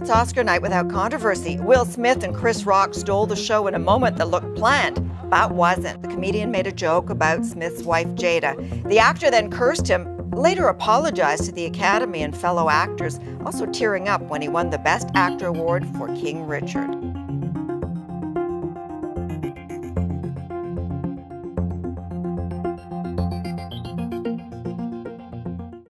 It's Oscar night without controversy. Will Smith and Chris Rock stole the show in a moment that looked planned, but wasn't. The comedian made a joke about Smith's wife, Jada. The actor then cursed him, later apologized to the Academy and fellow actors, also tearing up when he won the Best Actor award for King Richard.